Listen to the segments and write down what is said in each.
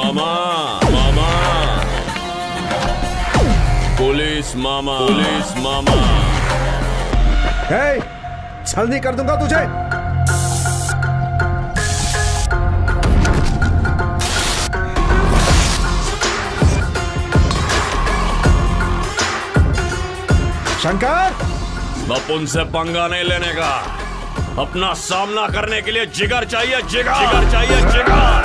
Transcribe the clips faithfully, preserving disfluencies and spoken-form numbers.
मामा मामा police मामा police मामा। हे, छलनी कर दूंगा तुझे। शंकर, बपुन से पंगा नहीं लेने का, अपना सामना करने के लिए जिगर चाहिए, जिगर जिगर चाहिए जिगर।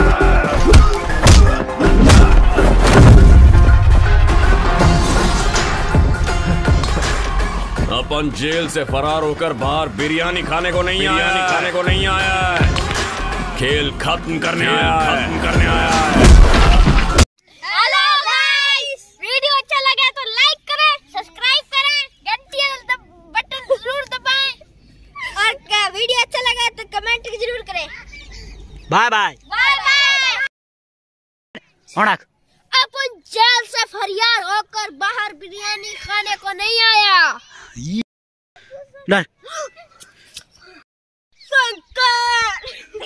अपन जेल से फरार होकर बाहर बिरयानी खाने को नहीं आया, बिरयानी खाने को नहीं आया है, खेल खत्म करने आया है, खत्म करने आया है। हेलो गाइस, वीडियो अच्छा लगा तो लाइक करें, सब्सक्राइब करें, घंटी वाला बटन जरूर दबाएं और क्या वीडियो अच्छा लगा तो कमेंट जरूर करें। Bye bye bye bye. अपन जेल से फरार होकर बाहर बिरयानी खाने को नहीं आया। डर शंकर